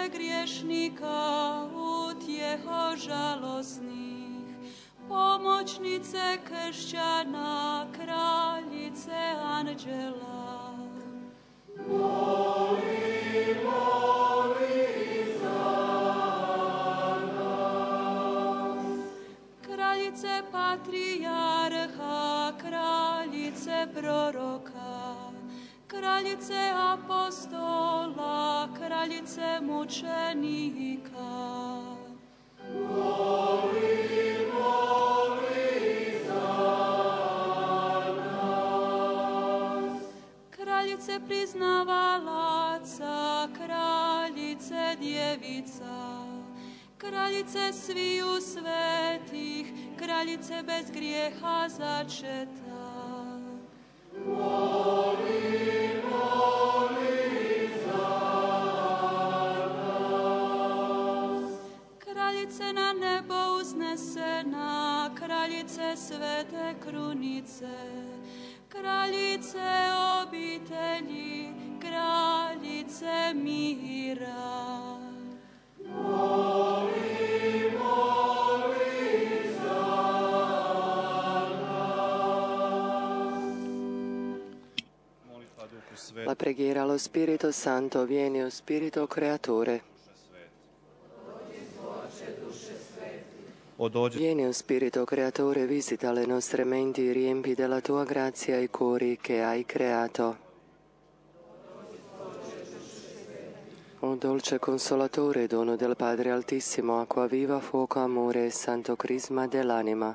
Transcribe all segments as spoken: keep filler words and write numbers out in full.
griješnika, utjeho žalosnih, pomoćnice kršćana, kraljice anđela. Moli, moli za nas. Kraljice patrijarha, kraljice proroka, kraljice apostola, kraljice mučenika. Moli, moli za nas. Kraljice priznavalaca, kraljice djevica, kraljice sviju svetih, kraljice bez grijeha začeta. Moli, moli za nas. Kraljice na nebo uznesena, kraljice svete krunice, kraljice obitelji, kraljice mira. Moli, moli za nas. La preghiera allo Spirito Santo. Vieni, o Spirito Creatore. Vieni, o Spirito Creatore, visita le nostre menti, riempi della tua grazia i cuori che hai creato. O dolce Consolatore, dono del Padre Altissimo, acqua viva, fuoco, amore e santo crisma dell'anima.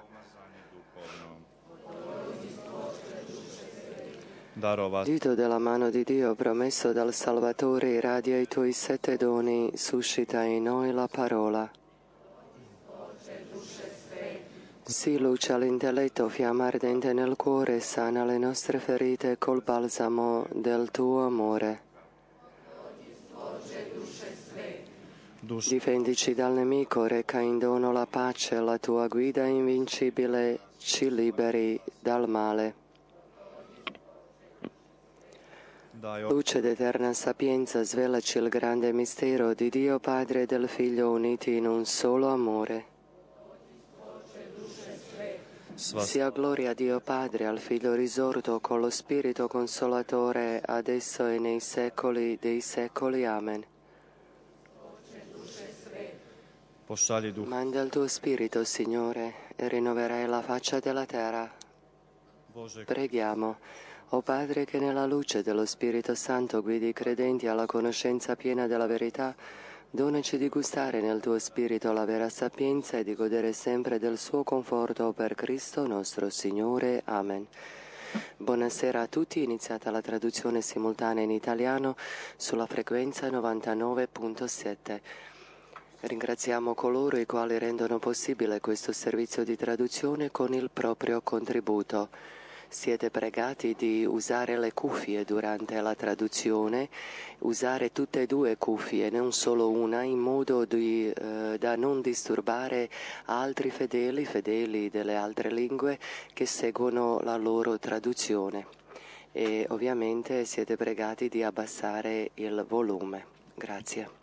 Dito della mano di Dio, promesso dal Salvatore, irradia i tuoi sette doni, suscita in noi la parola. Sii luce all'intelletto, fiamma ardente nel cuore, sana le nostre ferite col balsamo del tuo amore. Difendici dal nemico, reca in dono la pace, la tua guida invincibile ci liberi dal male. Luce d'eterna sapienza, svelaci il grande mistero di Dio Padre e del Figlio uniti in un solo amore. Sia gloria a Dio Padre, al Figlio risorto con lo Spirito Consolatore, adesso e nei secoli dei secoli. Amen. Manda il tuo Spirito, Signore, e rinnoverai la faccia della terra. Preghiamo. O Padre, che nella luce dello Spirito Santo guidi i credenti alla conoscenza piena della verità, donaci di gustare nel tuo Spirito la vera sapienza e di godere sempre del suo conforto per Cristo nostro Signore. Amen. Buonasera a tutti, iniziata la traduzione simultanea in italiano sulla frequenza novantanove punto sette. Ringraziamo coloro i quali rendono possibile questo servizio di traduzione con il proprio contributo. Siete pregati di usare le cuffie durante la traduzione, usare tutte e due cuffie, non solo una, in modo di, eh, da non disturbare altri fedeli, fedeli delle altre lingue che seguono la loro traduzione. E ovviamente siete pregati di abbassare il volume. Grazie.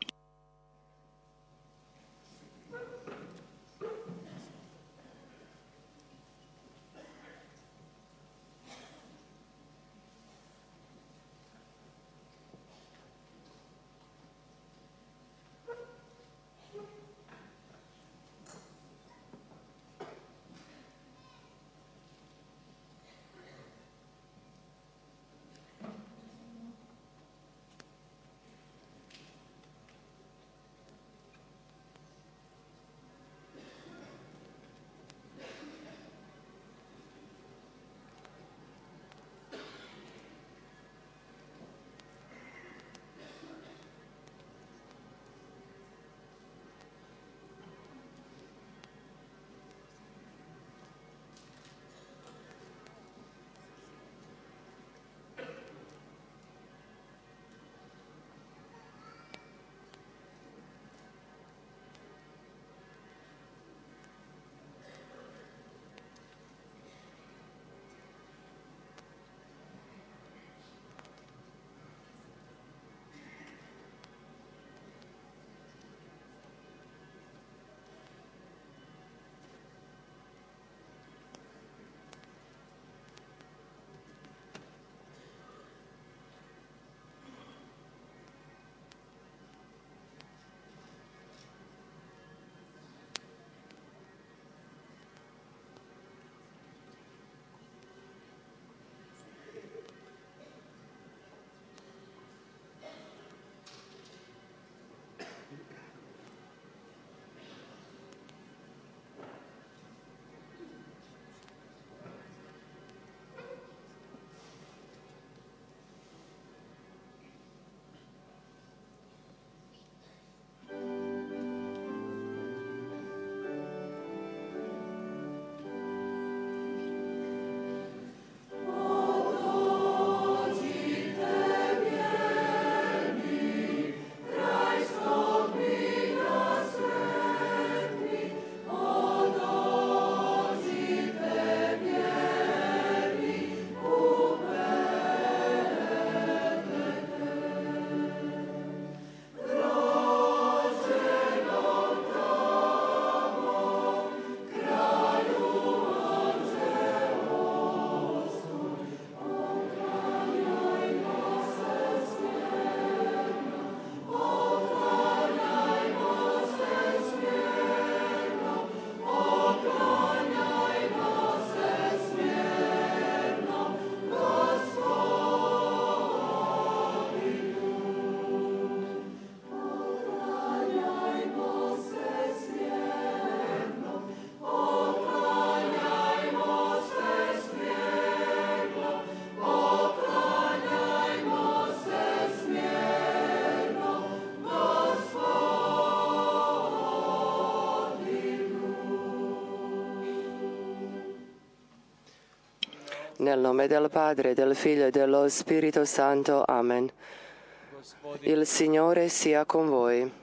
Nel nome del Padre, del Figlio e dello Spirito Santo. Amen. Il Signore sia con voi.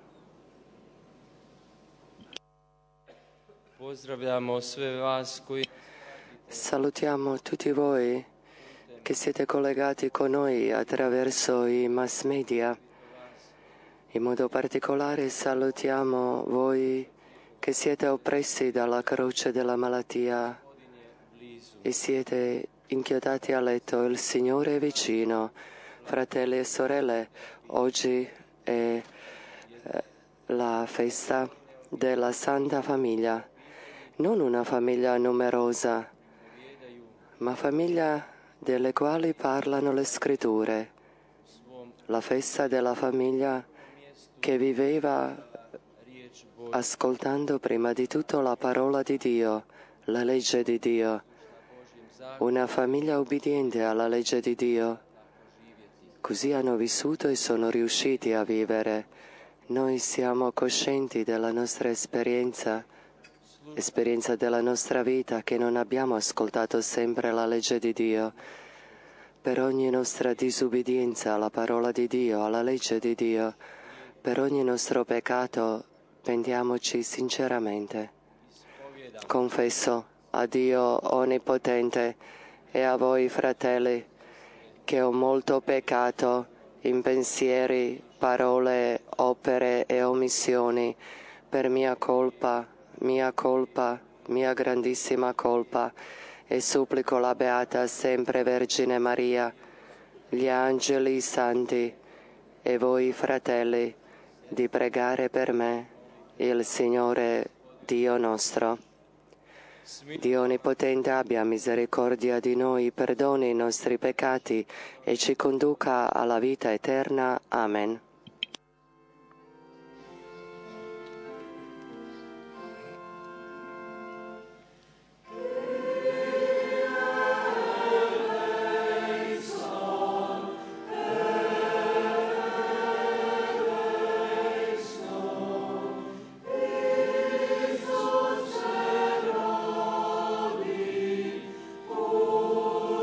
Pozdravljamo sve vas koji Salutiamo tutti voi che siete collegati con noi attraverso i mass media. In modo particolare salutiamo voi che siete oppressi dalla croce della malattia e siete inchiodati a letto. Il Signore è vicino. Fratelli e sorelle, oggi è eh, la festa della Santa Famiglia. Non una famiglia numerosa, ma famiglia delle quali parlano le Scritture. La festa della famiglia che viveva ascoltando prima di tutto la parola di Dio, la legge di Dio. Una famiglia ubbidiente alla legge di Dio. Così hanno vissuto e sono riusciti a vivere. Noi siamo coscienti della nostra esperienza, esperienza della nostra vita, che non abbiamo ascoltato sempre la legge di Dio. Per ogni nostra disubbidienza alla parola di Dio, alla legge di Dio, per ogni nostro peccato, pentiamoci sinceramente. Confesso a Dio Onnipotente e a voi, fratelli, che ho molto peccato in pensieri, parole, opere e omissioni, per mia colpa, mia colpa, mia grandissima colpa, e supplico la Beata sempre Vergine Maria, gli angeli santi e voi, fratelli, di pregare per me, il Signore Dio nostro. Dio Onnipotente abbia misericordia di noi, perdoni i nostri peccati e ci conduca alla vita eterna. Amen. Oh,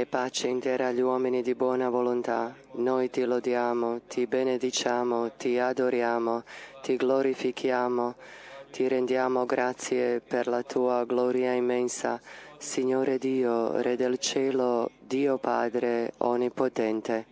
pace intera agli uomini di buona volontà. Noi ti lodiamo, ti benediciamo, ti adoriamo, ti glorifichiamo, ti rendiamo grazie per la tua gloria immensa, Signore Dio, Re del cielo, Dio Padre onnipotente.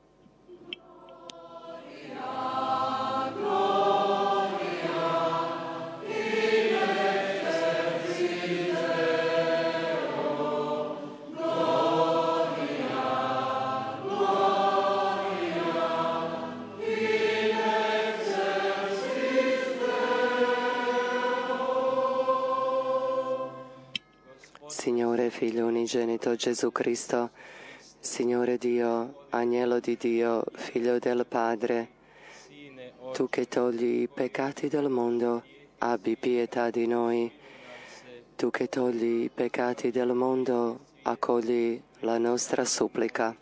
Signore Figlio unigenito Gesù Cristo, Signore Dio, Agnello di Dio, Figlio del Padre, Tu che togli i peccati del mondo, abbi pietà di noi. Tu che togli i peccati del mondo, accogli la nostra supplica.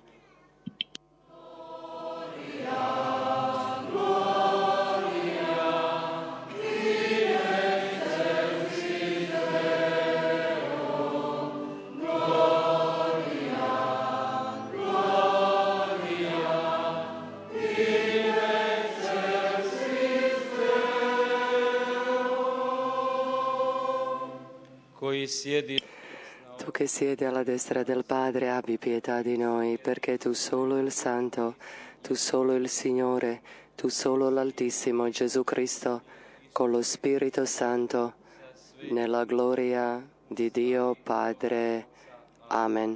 Tu che siedi alla destra del Padre, abbi pietà di noi, perché Tu solo il Santo, Tu solo il Signore, Tu solo l'Altissimo Gesù Cristo, con lo Spirito Santo, nella gloria di Dio Padre. Amen.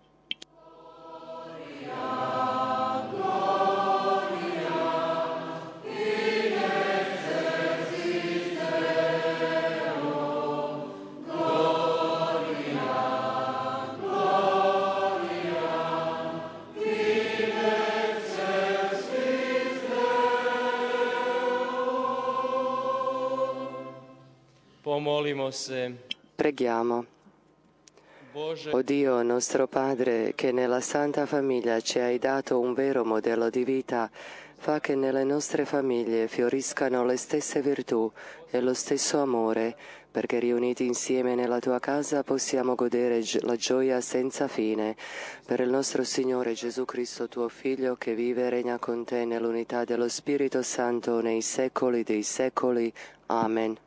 Pomolimo se. Preghiamo. O Dio nostro Padre, che nella Santa Famiglia ci hai dato un vero modello di vita, fa che nelle nostre famiglie fioriscano le stesse virtù e lo stesso amore, perché riuniti insieme nella Tua casa possiamo godere la gioia senza fine. Per il nostro Signore Gesù Cristo, Tuo Figlio, che vive e regna con Te nell'unità dello Spirito Santo nei secoli dei secoli. Amen.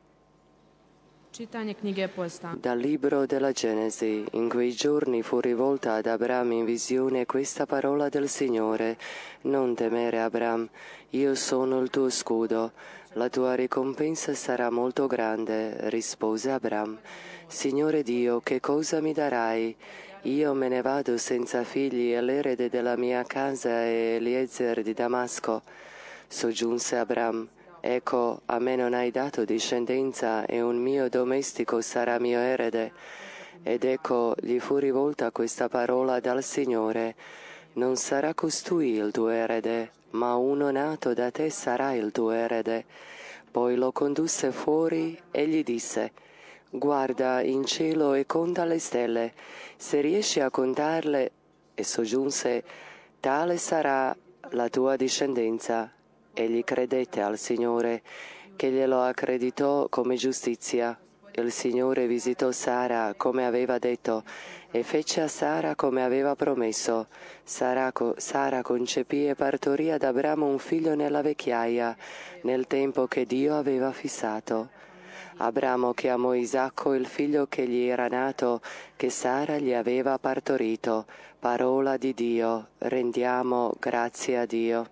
Dal libro della Genesi. In quei giorni fu rivolta ad Abram in visione questa parola del Signore: non temere, Abram, io sono il tuo scudo, la tua ricompensa sarà molto grande. Rispose Abram: Signore Dio, che cosa mi darai? Io me ne vado senza figli e l'erede della mia casa è Eliezer di Damasco. Soggiunse Abram: Ecco, a me non hai dato discendenza e un mio domestico sarà mio erede. Ed ecco, gli fu rivolta questa parola dal Signore: non sarà costui il tuo erede, ma uno nato da te sarà il tuo erede. Poi lo condusse fuori e gli disse: guarda in cielo e conta le stelle, se riesci a contarle. E soggiunse: tale sarà la tua discendenza. Egli credette al Signore, che glielo accreditò come giustizia. Il Signore visitò Sara come aveva detto e fece a Sara come aveva promesso. Sara, Sara concepì e partorì ad Abramo un figlio nella vecchiaia, nel tempo che Dio aveva fissato. Abramo chiamò Isacco il figlio che gli era nato, che Sara gli aveva partorito. Parola di Dio. Rendiamo grazie a Dio.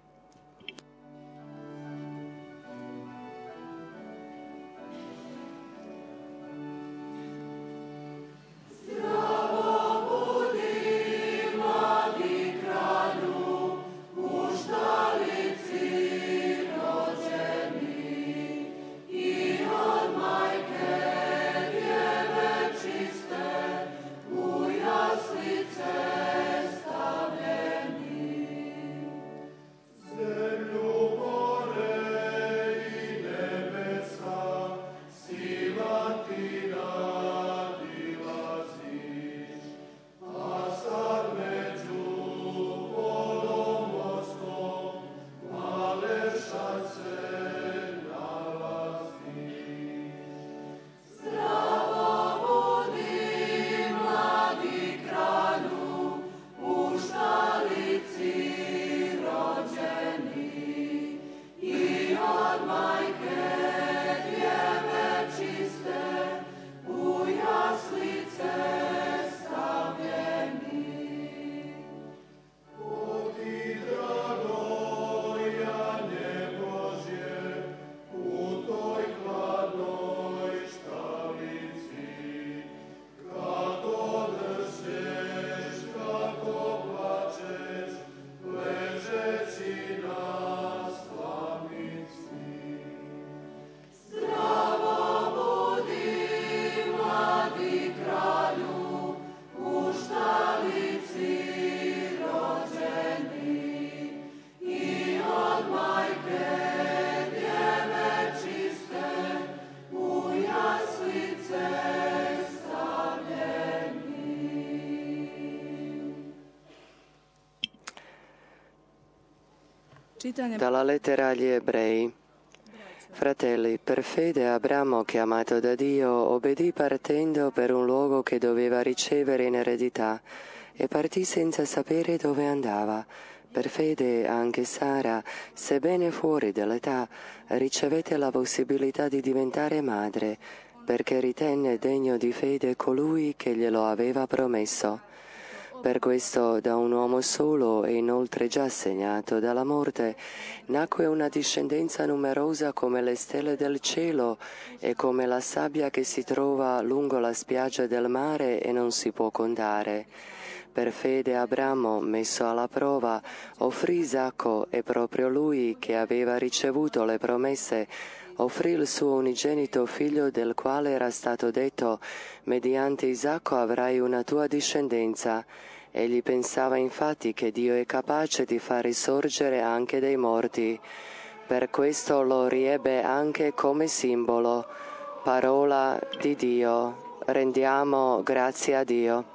Dalla lettera agli Ebrei. Fratelli, per fede Abramo, chiamato da Dio, obbedì partendo per un luogo che doveva ricevere in eredità e partì senza sapere dove andava. Per fede anche Sara, sebbene fuori dall'età, ricevette la possibilità di diventare madre, perché ritenne degno di fede colui che glielo aveva promesso. Per questo da un uomo solo e inoltre già segnato dalla morte, nacque una discendenza numerosa come le stelle del cielo e come la sabbia che si trova lungo la spiaggia del mare e non si può contare. Per fede Abramo, messo alla prova, offrì Isacco e proprio lui, che aveva ricevuto le promesse, offrì il suo unigenito figlio, del quale era stato detto: mediante Isacco avrai una tua discendenza. Egli pensava infatti che Dio è capace di far risorgere anche dei morti. Per questo lo riebbe anche come simbolo. Parola di Dio. Rendiamo grazie a Dio.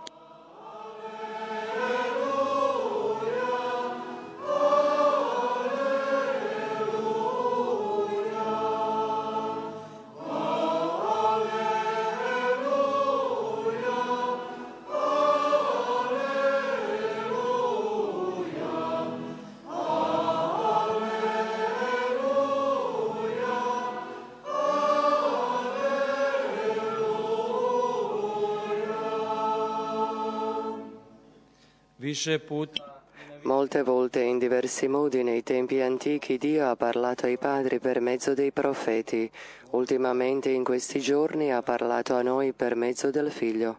Molte volte in diversi modi nei tempi antichi Dio ha parlato ai padri per mezzo dei profeti. Ultimamente in questi giorni ha parlato a noi per mezzo del Figlio.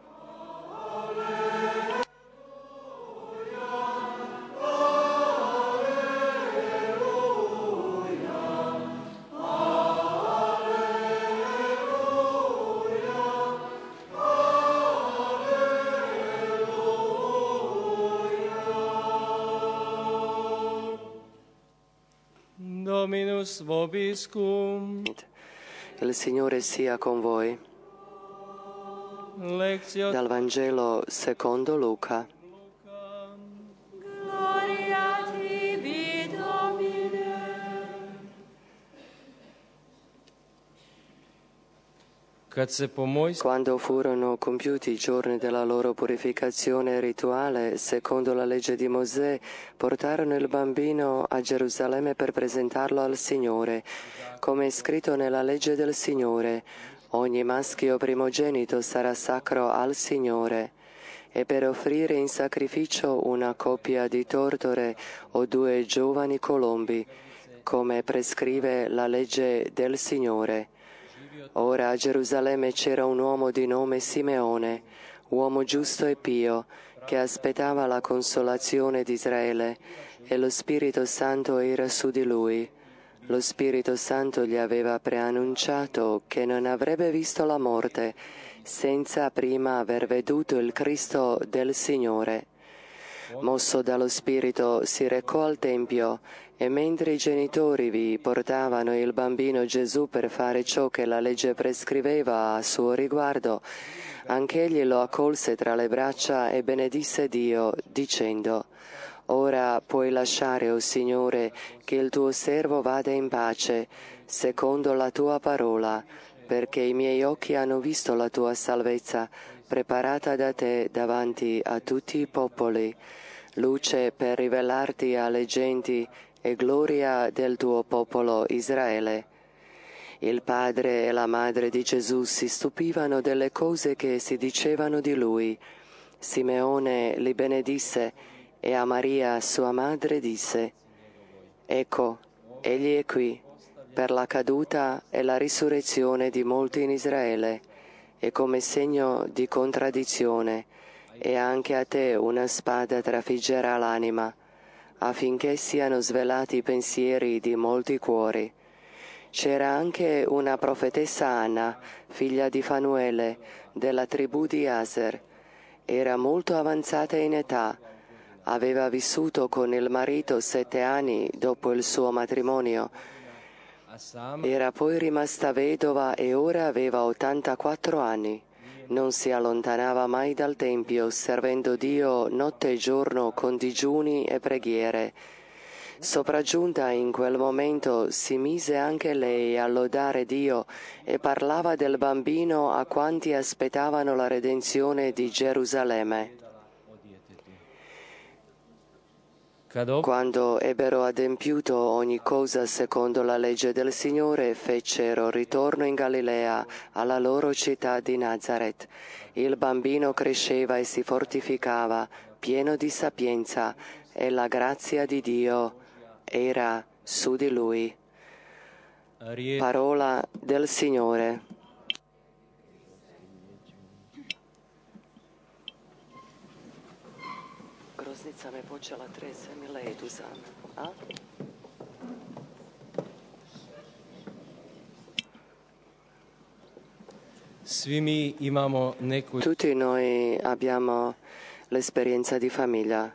Dominus vobiscum. Il Signore sia con voi. Lectio Dal Vangelo secondo Luca. Gloria tibi, Domine. Quando furono compiuti i giorni della loro purificazione rituale, secondo la legge di Mosè, portarono il bambino a Gerusalemme per presentarlo al Signore, come è scritto nella legge del Signore: ogni maschio primogenito sarà sacro al Signore. E per offrire in sacrificio una coppia di tortore o due giovani colombi, come prescrive la legge del Signore. Ora a Gerusalemme c'era un uomo di nome Simeone, uomo giusto e pio, che aspettava la consolazione di Israele, e lo Spirito Santo era su di lui. Lo Spirito Santo gli aveva preannunciato che non avrebbe visto la morte, senza prima aver veduto il Cristo del Signore. Mosso dallo Spirito si recò al Tempio, e mentre i genitori vi portavano il bambino Gesù per fare ciò che la legge prescriveva a suo riguardo, anch'egli lo accolse tra le braccia e benedisse Dio, dicendo: «Ora puoi lasciare, o Signore, che il tuo servo vada in pace, secondo la tua parola, perché i miei occhi hanno visto la tua salvezza, preparata da te davanti a tutti i popoli, luce per rivelarti alle genti e gloria del tuo popolo Israele». Il padre e la madre di Gesù si stupivano delle cose che si dicevano di lui. Simeone li benedisse e a Maria, sua madre, disse: «Ecco, egli è qui, per la caduta e la risurrezione di molti in Israele, e come segno di contraddizione, e anche a te una spada trafiggerà l'anima, affinché siano svelati i pensieri di molti cuori». C'era anche una profetessa Anna, figlia di Fanuele, della tribù di Aser. Era molto avanzata in età. Aveva vissuto con il marito sette anni dopo il suo matrimonio. Era poi rimasta vedova e ora aveva ottantaquattro anni. Non si allontanava mai dal Tempio, servendo Dio notte e giorno con digiuni e preghiere. Sopraggiunta in quel momento si mise anche lei a lodare Dio e parlava del bambino a quanti aspettavano la redenzione di Gerusalemme. Quando ebbero adempiuto ogni cosa secondo la legge del Signore, fecero ritorno in Galilea, alla loro città di Nazaret. Il bambino cresceva e si fortificava, pieno di sapienza, e la grazia di Dio era su di lui. Parola del Signore. Groznica me počela trese, mi letu sam. A? Svi mi imamo neku Tutti noi abbiamo l'esperienza di famiglia.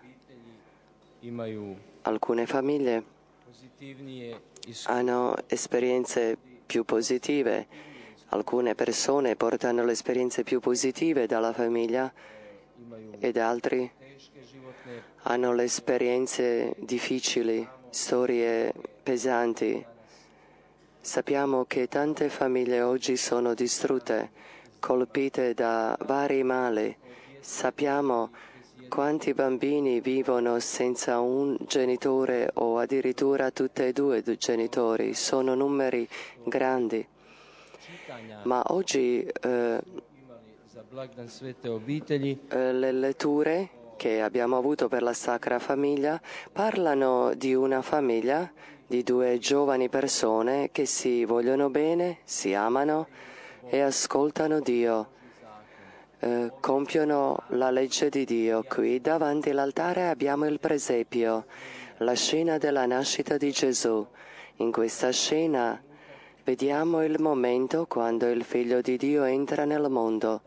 imaju Alcune famiglie pozitivnije iskustva. hanno esperienze più positive, alcune persone portano le esperienze più positive dalla famiglia ed altri Teške životne hanno le esperienze difficili, storie pesanti. Sappiamo che tante famiglie oggi sono distrutte, colpite da vari mali. Sappiamo quanti bambini vivono senza un genitore o addirittura tutti e due i genitori. Sono numeri grandi. čitanja Ma oggi eh, imali za blagdan svete obitelji eh, le letture che abbiamo avuto per la Sacra Famiglia parlano di una famiglia di due giovani persone che si vogliono bene, si amano e ascoltano Dio, eh, compiono la legge di Dio. Qui davanti all'altare abbiamo il presepio, la scena della nascita di Gesù. In questa scena vediamo il momento quando il Figlio di Dio entra nel mondo.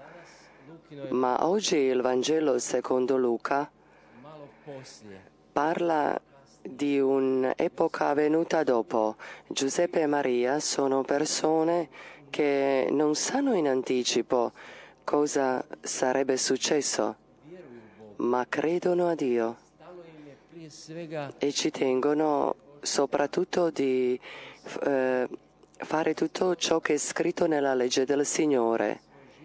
Ma oggi il Vangelo secondo Luca malo poslije parla di un'epoca avvenuta dopo. Giuseppe e Maria sono persone che non sanno in anticipo cosa sarebbe successo, ma credono a Dio stalo im je prije svega e ci tengono soprattutto di eh, fare tutto ciò che è scritto nella legge del Signore.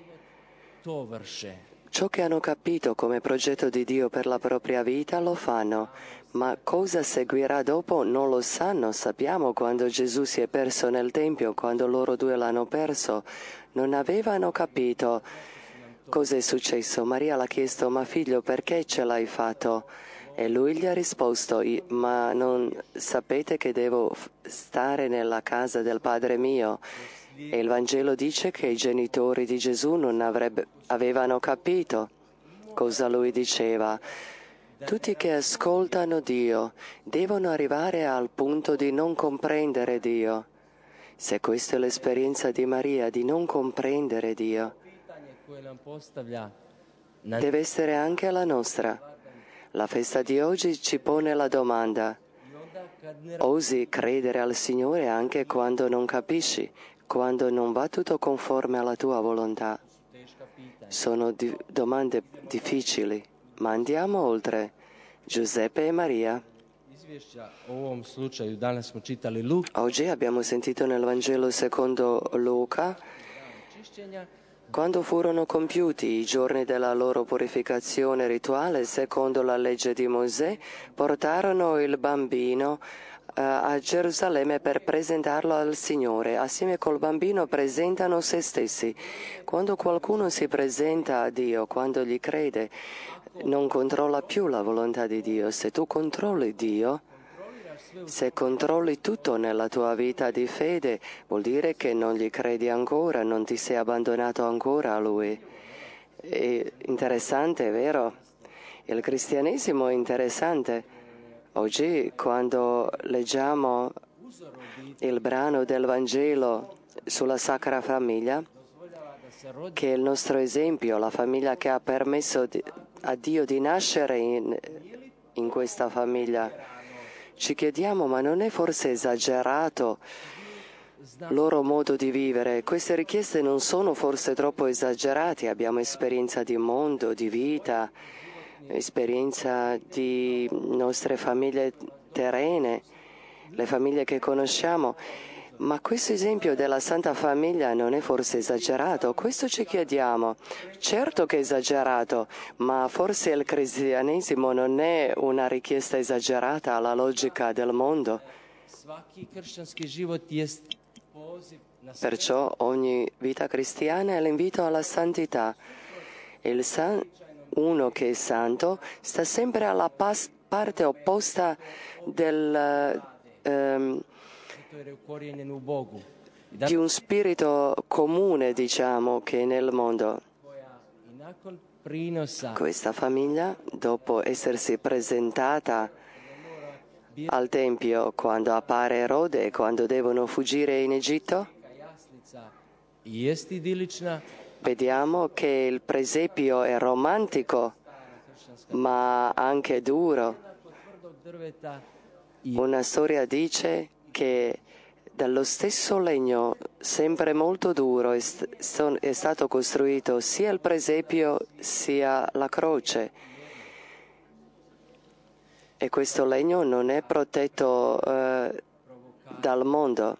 to vrše. Ciò che hanno capito come progetto di Dio per la propria vita lo fanno, ma cosa seguirà dopo non lo sanno. Sappiamo quando Gesù si è perso nel Tempio, quando loro due l'hanno perso, non avevano capito cosa è successo. Maria l'ha chiesto, ma figlio, perché ce l'hai fatto? E lui gli ha risposto, ma non sapete che devo stare nella casa del Padre mio? E il Vangelo dice che i genitori di Gesù non avrebbe, avevano capito cosa lui diceva. Tutti che ascoltano Dio devono arrivare al punto di non comprendere Dio. Se questa è l'esperienza di Maria, di non comprendere Dio, Pitanje koje nam postavlja na deve essere anche la nostra. La festa di oggi ci pone la domanda: i onda kad ne osi credere al Signore anche quando non capisci, quando non va tutto conforme alla tua volontà? teška pitanja. Sono di- domande difficili, ma andiamo oltre. Giuseppe e Maria. Izvješća o ovom slučaju danas smo čitali Luka Oggi abbiamo sentito nel Vangelo secondo Luca, čišćenja. quando furono compiuti i giorni della loro purificazione rituale secondo la legge di Mosè, portarono il bambino eh, a Gerusalemme per presentarlo al Signore. Assieme col bambino presentano se stessi. Quando qualcuno si presenta a Dio, quando gli crede, non controlla più la volontà di Dio. Se tu controlli Dio, se controlli tutto nella tua vita di fede, vuol dire che non gli credi ancora, non ti sei abbandonato ancora a Lui. È interessante, vero? Il cristianesimo è interessante. Oggi, quando leggiamo il brano del Vangelo sulla Sacra Famiglia, che è il nostro esempio, la famiglia che ha permesso di- a Dio di nascere in, in questa famiglia, ci chiediamo, ma non è forse esagerato il loro modo di vivere? Queste richieste non sono forse troppo esagerate? Abbiamo esperienza di mondo, di vita, esperienza di nostre famiglie terrene, le famiglie che conosciamo. Ma questo esempio della Santa Famiglia non è forse esagerato? Questo ci chiediamo. Certo che è esagerato, ma forse il cristianesimo non è una richiesta esagerata alla logica del mondo. Perciò ogni vita cristiana è l'invito alla santità. Il san- uno che è santo sta sempre alla pas- parte opposta del... ehm, di un spirito comune, diciamo, che è nel mondo. Questa famiglia, dopo essersi presentata al Tempio quando appare Erode e quando devono fuggire in Egitto, vediamo che il presepio è romantico, ma anche duro. Una storia dice che dallo stesso legno, sempre molto duro, è, st- è stato costruito sia il presepio sia la croce. E questo legno non è protetto eh, dal mondo.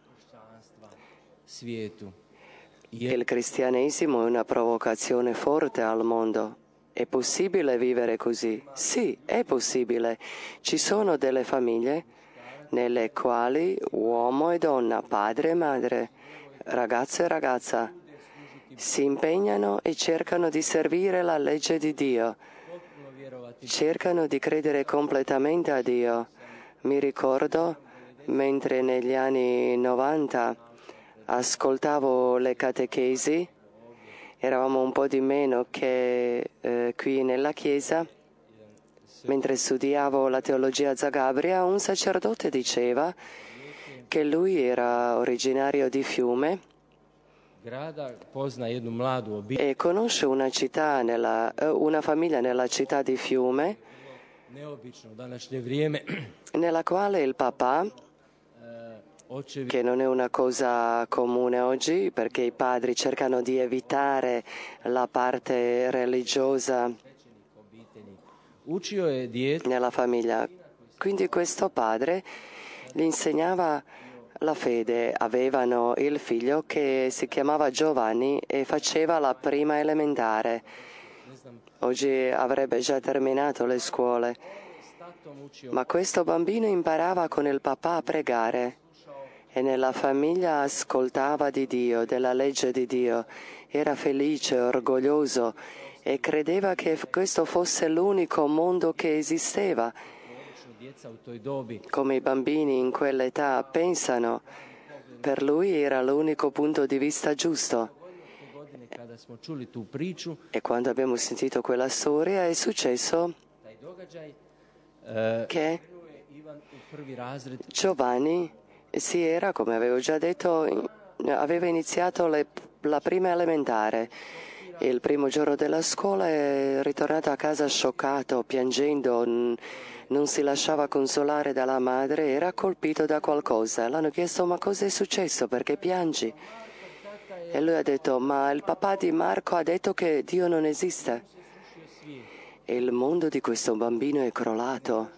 Il cristianesimo è una provocazione forte al mondo. È possibile vivere così? Sì, è possibile. Ci sono delle famiglie nelle quali uomo e donna, padre e madre, ragazzo e ragazza si impegnano e cercano di servire la legge di Dio, cercano di credere completamente a Dio. Mi ricordo, mentre negli anni novanta ascoltavo le catechesi, eravamo un po' di meno che eh, qui nella chiesa. Mentre studiavo la teologia a Zagabria, un sacerdote diceva che lui era originario di Fiume e conosce una, città nella, una famiglia nella città di Fiume nella quale il papà, che non è una cosa comune oggi perché i padri cercano di evitare la parte religiosa nella famiglia. Quindi questo padre gli insegnava la fede. Avevano il figlio che si chiamava Giovanni e faceva la prima elementare. Oggi avrebbe già terminato le scuole. Ma questo bambino imparava con il papà a pregare e nella famiglia ascoltava di Dio, della legge di Dio. Era felice, orgoglioso e credeva che questo fosse l'unico mondo che esisteva. Come i bambini in quell'età pensano, per lui era l'unico punto di vista giusto. E quando abbiamo sentito quella storia è successo che Giovanni si era, come avevo già detto, aveva iniziato le, la prima elementare. Il primo giorno della scuola è ritornato a casa scioccato, piangendo, non si lasciava consolare dalla madre, era colpito da qualcosa. L'hanno chiesto: ma cosa è successo? Perché piangi? E lui ha detto: ma il papà di Marco ha detto che Dio non esiste. E il mondo di questo bambino è crollato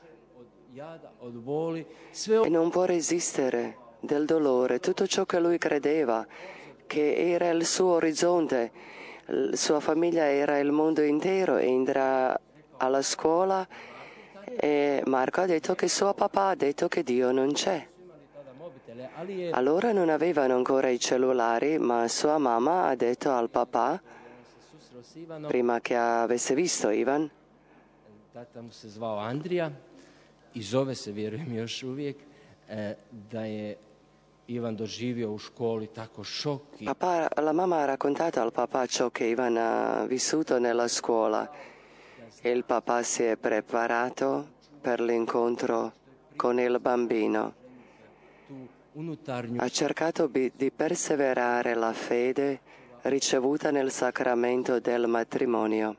e non può resistere del dolore. Tutto ciò che lui credeva, che era il suo orizzonte, la sua famiglia era il mondo intero, e andrà alla scuola e Marco ha detto che suo papà ha detto che Dio non c'è. Allora non avevano ancora i cellulari, ma sua mamma ha detto al papà, prima che avesse visto Ivan, tata mu se zvao Andrija i zove se, vjerujem još uvijek, da je Ivan doživio u školi tako šok. Papà, la mamma ha raccontato al papà ciò che Ivan ha vissuto nella scuola e il papà si è preparato per l'incontro con il bambino. Ha cercato di perseverare la fede ricevuta nel sacramento del matrimonio.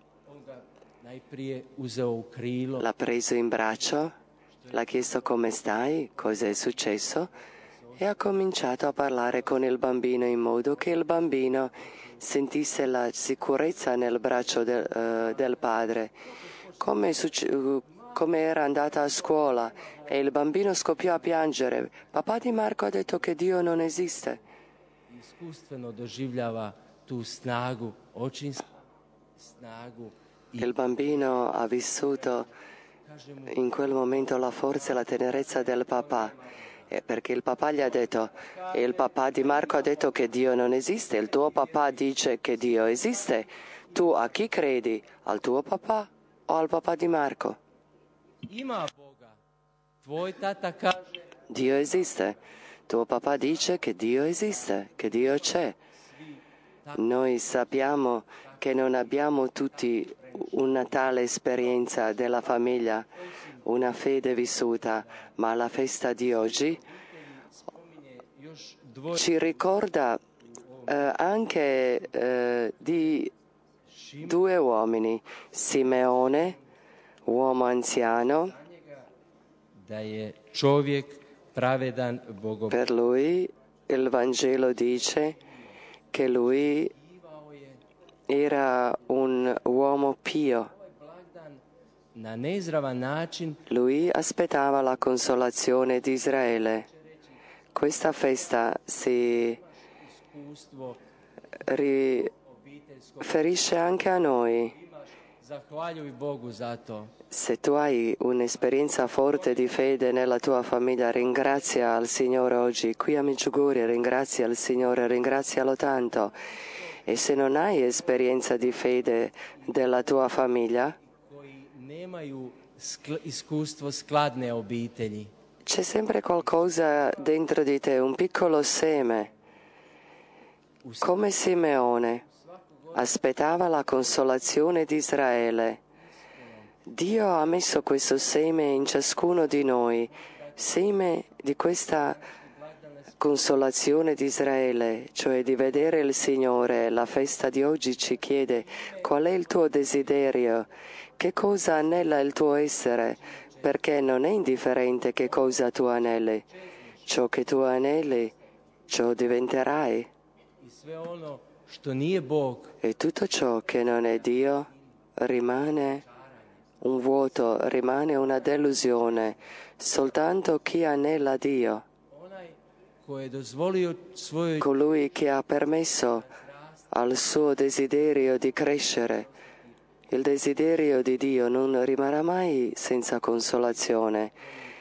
L'ha preso in braccio, l'ha chiesto come stai, cosa è successo, e ha cominciato a parlare con il bambino in modo che il bambino sentisse la sicurezza nel braccio del, uh, del padre. Come succe- uh, come era andata a scuola e il bambino scoppiò a piangere. Papà di Marco ha detto che Dio non esiste. Iskustveno doživljava tu snagu, očinsku snagu. Il bambino ha vissuto in quel momento la forza e la tenerezza del papà, eh, perché il papà gli ha detto, e il papà di Marco ha detto che Dio non esiste, il tuo papà dice che Dio esiste, tu a chi credi? Al tuo papà o al papà di Marco? Ima Boga. Tvoj tata kaže Dio esiste. Tuo papà dice che Dio esiste, che Dio c'è. Noi sappiamo che non abbiamo tutti una tale esperienza della famiglia, una fede vissuta, ma la festa di oggi ci ricorda eh, anche eh, di due uomini, Simeone, uomo anziano. da je čovjek pravedan Bogom. Per lui il Vangelo dice che lui era un uomo pio. Na neizravan način Lui aspettava la consolazione di Israele. Questa festa si iskustvo riferisce anche a noi. zahvaljuj Bogu za to. Se tu hai un'esperienza forte di fede nella tua famiglia, ringrazia al Signore oggi. Qui a Medjugorje ringrazia il Signore, ringrazialo tanto. E se non hai esperienza di fede della tua famiglia, Koji nemaju skl- iskustvo skladne obitelji. c'è sempre qualcosa dentro di te, un piccolo seme. Come Simeone aspettava la consolazione di Israele. Dio ha messo questo seme in ciascuno di noi, seme di questa consolazione di Israele, cioè di vedere il Signore. La festa di oggi ci chiede qual è il tuo desiderio, che cosa anela il tuo essere, perché non è indifferente che cosa tu aneli. Ciò che tu aneli, ciò diventerai. I sve ono što nije Bog E tutto ciò che non è Dio rimane un vuoto, rimane una delusione. Soltanto chi anela Dio, onaj koji je dozvolio svojoj colui che ha permesso al suo desiderio di crescere, il desiderio di Dio non rimarrà mai senza consolazione.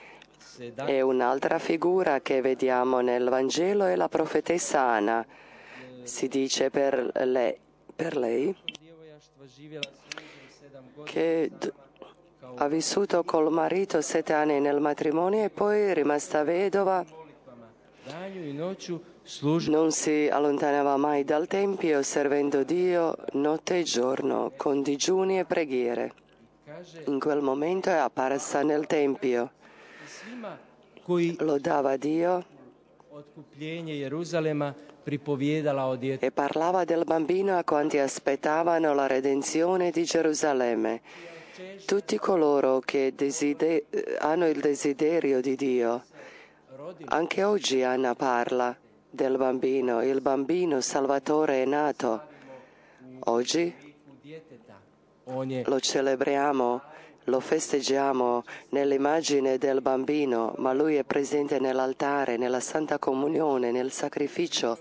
se da E un'altra figura che vediamo nel Vangelo è la profetessa Ana. Si dice per lei, per lei djevojaštva živjela s mužem sedam godina che d- ha vissuto col marito sette anni nel matrimonio e poi è rimasta vedova, molitvama danju i noću služi non si allontanava mai dal Tempio, servendo Dio notte e giorno con digiuni e preghiere. kaže In quel momento è apparsa nel Tempio, svima koji lodava Dio otkupljenje Jeruzalema pripovijedala o djetetu. e parlava del bambino a quanti aspettavano la redenzione di Gerusalemme. Tutti coloro che deside- hanno il desiderio di Dio. Anche oggi Anna parla del bambino, il bambino Salvatore è nato. Oggi Djeteta. On je lo celebriamo, lo festeggiamo nell'immagine del bambino, ma lui è presente nell'altare, nella Santa Comunione, nel sacrificio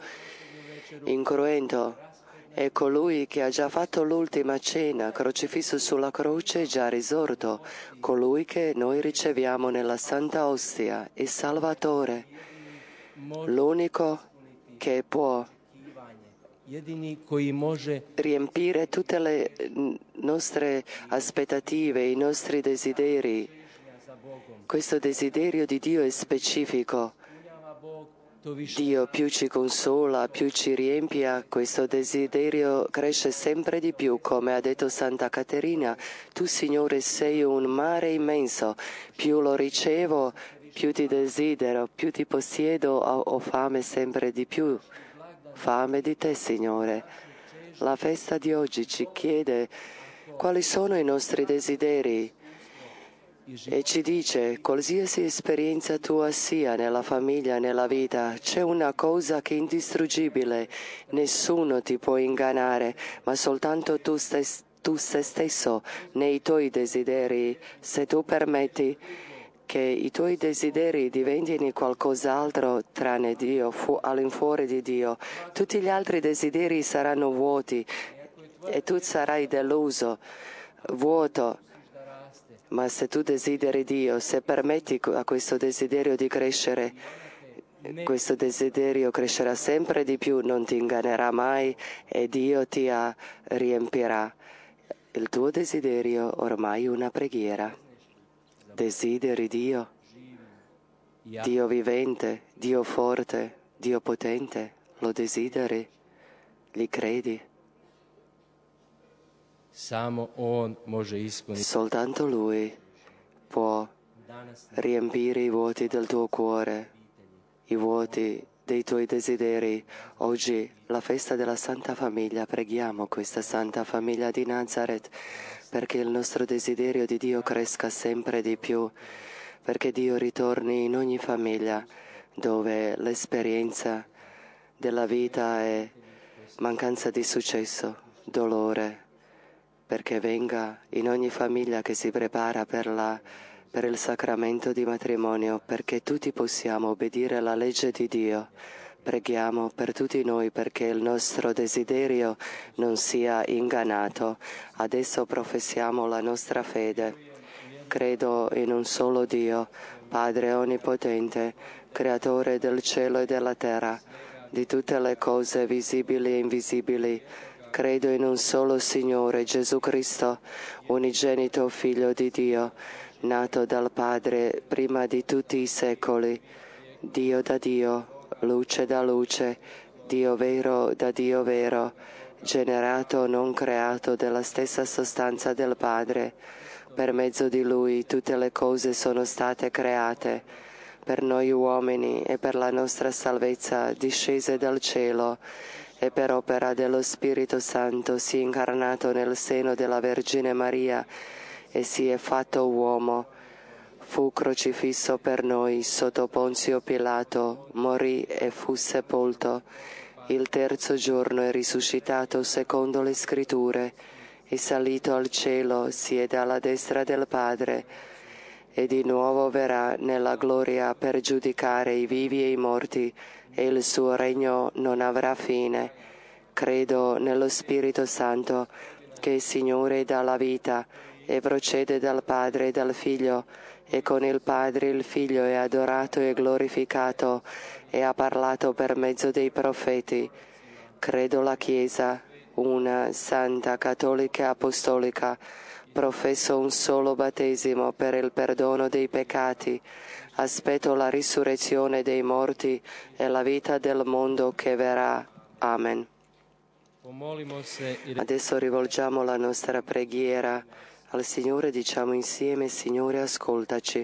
incruento. È colui che ha già fatto l'ultima cena, crocifisso sulla croce e già risorto, colui che noi riceviamo nella Santa Ostia, il Salvatore, l'unico che può jedini koji može riempire tutte le nostre aspettative, i nostri desideri. za Bogom. Questo desiderio di Dio è specifico. Ispunjava Bog, to više Dio più ci consola, più ci riempie, questo desiderio cresce sempre di più, come ha detto Santa Caterina. Tu, Signore, sei un mare immenso, più lo ricevo, più ti desidero, più ti possiedo, ho, ho fame sempre di più. Fame di te, Signore. La festa di oggi ci chiede quali sono i nostri desideri e ci dice, qualsiasi esperienza tua sia nella famiglia, nella vita, c'è una cosa che è indistruggibile, nessuno ti può ingannare, ma soltanto tu stes- tu se stesso nei tuoi desideri, se tu permetti che i tuoi desideri diventino qualcos'altro tranne Dio, fu- all'infuori di Dio, tutti gli altri desideri saranno vuoti e tu sarai deluso, vuoto. Ma se tu desideri Dio, se permetti a questo desiderio di crescere, questo desiderio crescerà sempre di più, non ti ingannerà mai e Dio ti ah, riempirà. Il tuo desiderio ormai è una preghiera. Desideri Dio, Dio vivente, Dio forte, Dio potente, lo desideri, li credi. Samo On može ispuniti. Soltanto Lui può riempire i vuoti del tuo cuore, i vuoti dei tuoi desideri. Oggi, la festa della Santa Famiglia, preghiamo questa Santa Famiglia di Nazareth perché il nostro desiderio di Dio cresca sempre di più, perché Dio ritorni in ogni famiglia dove l'esperienza della vita è mancanza di successo, dolore, perché venga in ogni famiglia che si prepara per, la, per il sacramento di matrimonio, perché tutti possiamo obbedire alla legge di Dio. Preghiamo per tutti noi perché il nostro desiderio non sia ingannato. Adesso professiamo la nostra fede. Credo in un solo Dio, Padre Onnipotente, Creatore del cielo e della terra, di tutte le cose visibili e invisibili. Credo in un solo Signore, Gesù Cristo, unigenito Figlio di Dio, nato dal Padre prima di tutti i secoli, Dio da Dio, luce da luce, Dio vero da Dio vero, generato, non creato, della stessa sostanza del Padre. Per mezzo di Lui tutte le cose sono state create, per noi uomini e per la nostra salvezza discese dal cielo, e per opera dello Spirito Santo si è incarnato nel seno della Vergine Maria e si è fatto uomo. Fu crocifisso per noi sotto Ponzio Pilato, morì e fu sepolto. Il terzo giorno è risuscitato secondo le Scritture, è salito al cielo, siede alla destra del Padre, e di nuovo verrà nella gloria per giudicare i vivi e i morti, e il suo regno non avrà fine. Credo nello Spirito Santo, che è Signore e dà la vita, e procede dal Padre e dal Figlio, e con il Padre il Figlio è adorato e glorificato, e ha parlato per mezzo dei profeti. Credo la Chiesa, una, santa, cattolica e apostolica, professo un solo battesimo per il perdono dei peccati, aspetto la risurrezione dei morti e la vita del mondo che verrà. Amen. Adesso rivolgiamo la nostra preghiera al Signore, diciamo insieme: Signore, ascoltaci.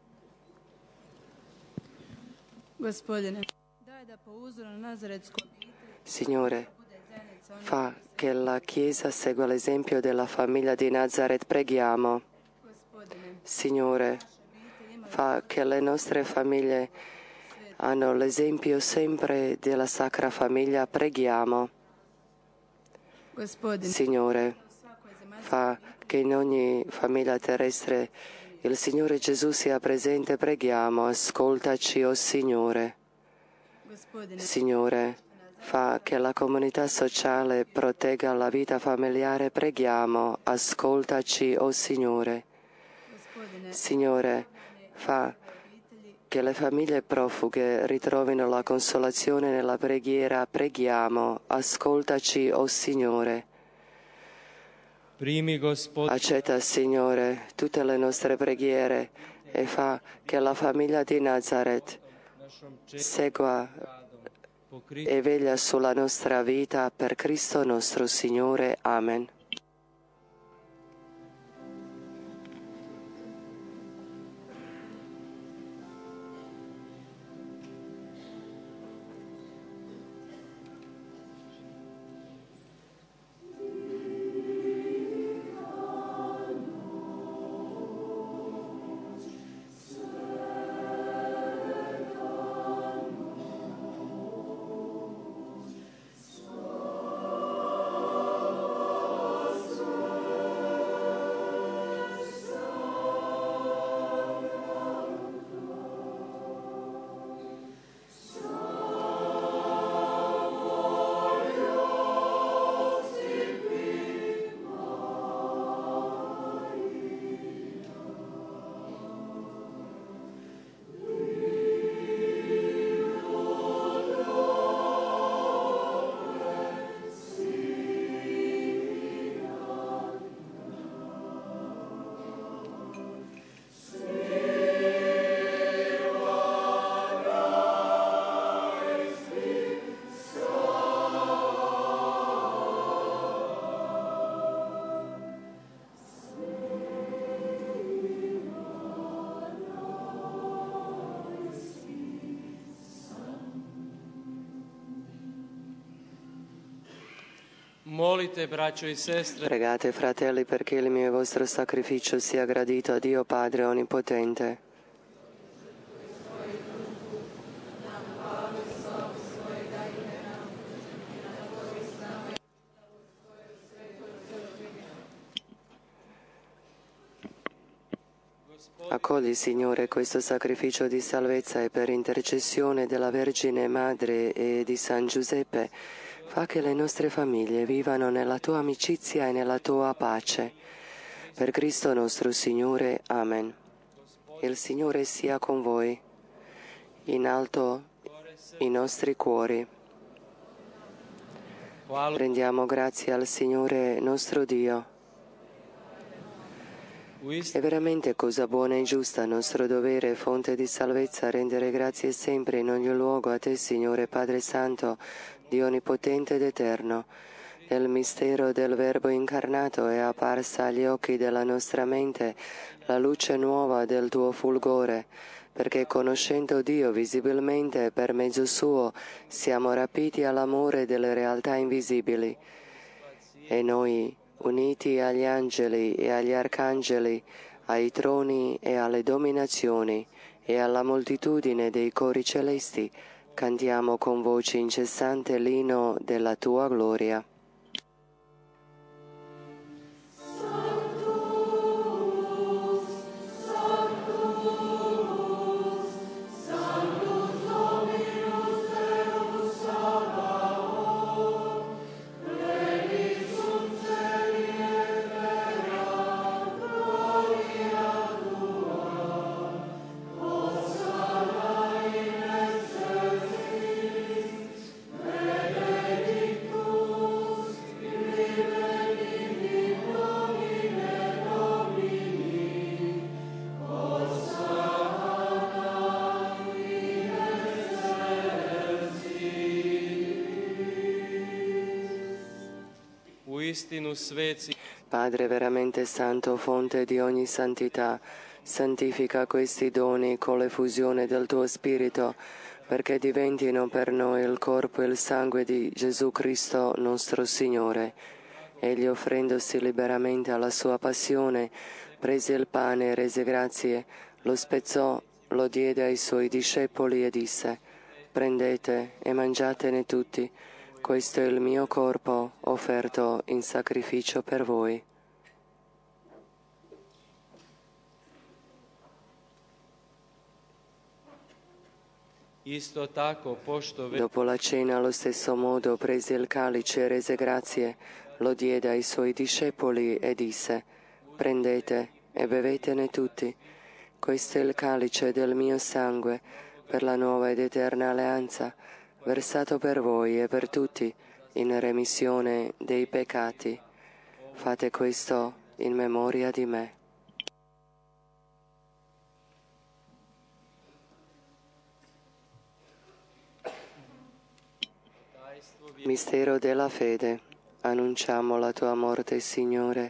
Gospodine, daj da po uzoru na nazaretsku Signore, fa che la Chiesa segua l'esempio della famiglia di Nazareth, preghiamo. Gospodine, Signore, fa che le nostre famiglie hanno l'esempio sempre della Sacra Famiglia, preghiamo. Gospodine, Signore, fa che in ogni famiglia terrestre il Signore Gesù sia presente, preghiamo. Ascoltaci, o Signore. Gospodine, Signore, fa che la comunità sociale protegga la vita familiare, preghiamo. Ascoltaci, o Signore. Gospodine, Signore, fa che le famiglie profughe ritrovino la consolazione nella preghiera, preghiamo. Ascoltaci, o Signore. Primi Gospod, Accetta, Signore, tutte le nostre preghiere e fa che la famiglia di Nazareth segua e veglia sulla nostra vita per Cristo nostro Signore. Amen. Molite, braccio e sestre, Pregate, fratelli, perché il mio e vostro sacrificio sia gradito a Dio Padre Onnipotente. Accogli, Signore, questo sacrificio di salvezza e per intercessione della Vergine Madre e di San Giuseppe, fa che le nostre famiglie vivano nella tua amicizia e nella tua pace. Per Cristo nostro Signore. Amen. Il Signore sia con voi. In alto i nostri cuori. Rendiamo grazie al Signore nostro Dio. È veramente cosa buona e giusta, nostro dovere, fonte di salvezza, rendere grazie sempre in ogni luogo a Te, Signore Padre Santo, Dio Onnipotente ed Eterno. Nel mistero del Verbo incarnato è apparsa agli occhi della nostra mente la luce nuova del Tuo fulgore, perché conoscendo Dio visibilmente per mezzo Suo siamo rapiti all'amore delle realtà invisibili. E noi, uniti agli angeli e agli arcangeli, ai troni e alle dominazioni e alla moltitudine dei cori celesti, cantiamo con voce incessante l'inno della Tua gloria. Padre veramente santo, fonte di ogni santità, santifica questi doni con l'effusione del Tuo Spirito, perché diventino per noi il corpo e il sangue di Gesù Cristo nostro Signore. Egli, offrendosi liberamente alla Sua passione, prese il pane e rese grazie, lo spezzò, lo diede ai Suoi discepoli e disse: «Prendete e mangiatene tutti. Questo è il mio corpo offerto in sacrificio per voi». Dopo la cena, allo stesso modo, prese il calice e rese grazie, lo diede ai Suoi discepoli e disse: «Prendete e bevetene tutti. Questo è il calice del mio sangue, per la nuova ed eterna alleanza, versato per voi e per tutti in remissione dei peccati. Fate questo in memoria di me». Mistero della fede. Annunciamo la Tua morte, Signore.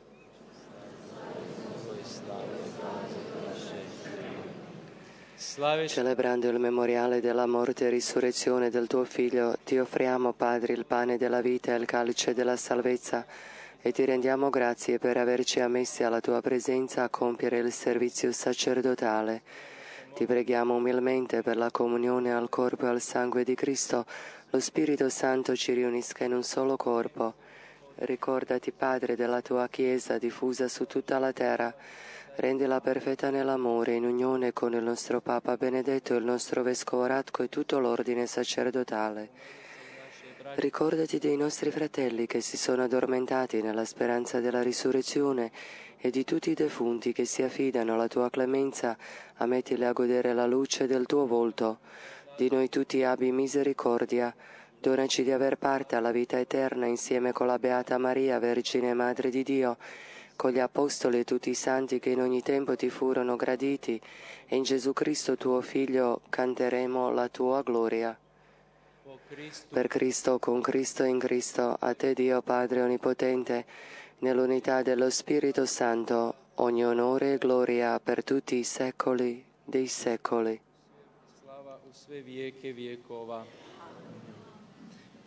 Celebrando il memoriale della morte e risurrezione del Tuo Figlio, Ti offriamo, Padre, il pane della vita e il calice della salvezza, e Ti rendiamo grazie per averci ammessi alla Tua presenza a compiere il servizio sacerdotale. Ti preghiamo umilmente per la comunione al corpo e al sangue di Cristo, lo Spirito Santo ci riunisca in un solo corpo. Ricordati, Padre, della Tua Chiesa diffusa su tutta la terra. Rendila perfetta nell'amore, in unione con il nostro Papa Benedetto, il nostro Vescovo Ratko e tutto l'ordine sacerdotale. Ricordati dei nostri fratelli che si sono addormentati nella speranza della risurrezione e di tutti i defunti che si affidano alla Tua clemenza, ammettili a godere la luce del Tuo volto. Di noi tutti abbi misericordia. Donaci di aver parte alla vita eterna insieme con la Beata Maria, Vergine Madre di Dio, con gli Apostoli e tutti i santi che in ogni tempo Ti furono graditi, e in Gesù Cristo Tuo Figlio canteremo la Tua gloria. Per Cristo, con Cristo e in Cristo, a Te Dio Padre Onnipotente, nell'unità dello Spirito Santo, ogni onore e gloria per tutti i secoli dei secoli.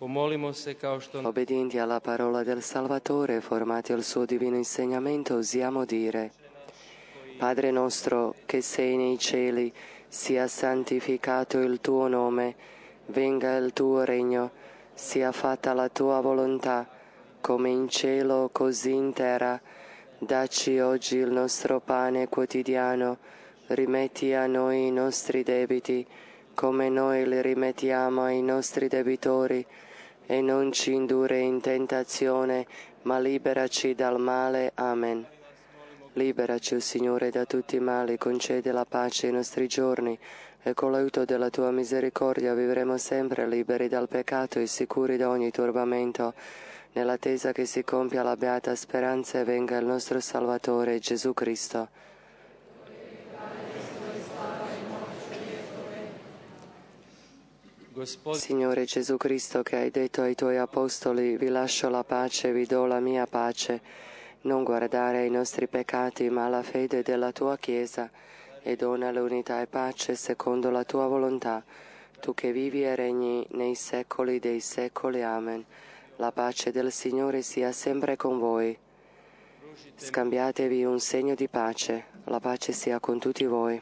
Pomolimo se kao što... Obbedienti alla parola del Salvatore, formati al suo divino insegnamento, osiamo dire: Padre nostro che sei nei cieli, sia santificato il tuo nome, venga il tuo regno, sia fatta la tua volontà, come in cielo così in terra. Dacci oggi il nostro pane quotidiano, rimetti a noi i nostri debiti, come noi li rimettiamo ai nostri debitori, e non ci indurre in tentazione, ma liberaci dal male. Amen. Liberaci, o Signore, da tutti i mali, concede la pace ai nostri giorni, e con l'aiuto della tua misericordia vivremo sempre liberi dal peccato e sicuri da ogni turbamento, nell'attesa che si compia la beata speranza e venga il nostro Salvatore Gesù Cristo. Signore Gesù Cristo, che hai detto ai tuoi apostoli: vi lascio la pace, vi do la mia pace, non guardare ai nostri peccati ma alla fede della tua Chiesa, e dona l'unità e pace secondo la tua volontà, tu che vivi e regni nei secoli dei secoli. Amen. La pace del Signore sia sempre con voi. Scambiatevi un segno di pace. La pace sia con tutti voi.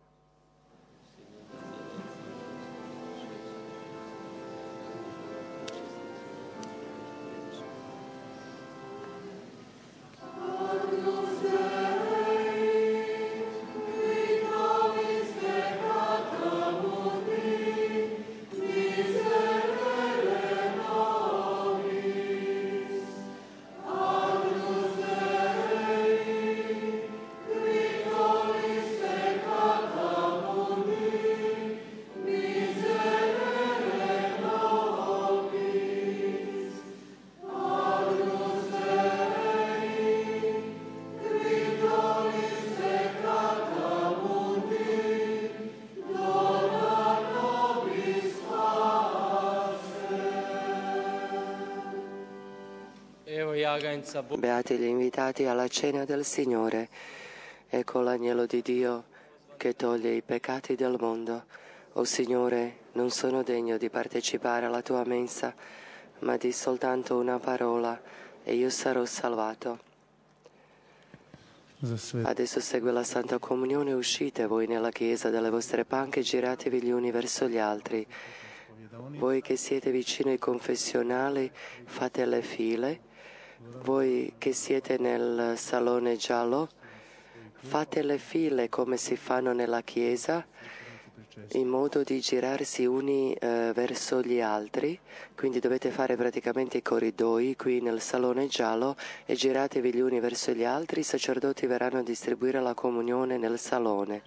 Beati gli invitati alla cena del Signore. Ecco l'agnello di Dio che toglie i peccati del mondo. O Signore, non sono degno di partecipare alla tua mensa, ma di soltanto una parola e io sarò salvato. Adesso segue la Santa Comunione. Uscite voi nella Chiesa dalle vostre panche, giratevi gli uni verso gli altri. Voi che siete vicino ai confessionali, fate le file. Voi che siete nel salone giallo, fate le file come si fanno nella chiesa, in modo di girarsi uni eh, verso gli altri. Quindi dovete fare praticamente i corridoi qui nel salone giallo e giratevi gli uni verso gli altri. I sacerdoti verranno a distribuire la comunione nel salone.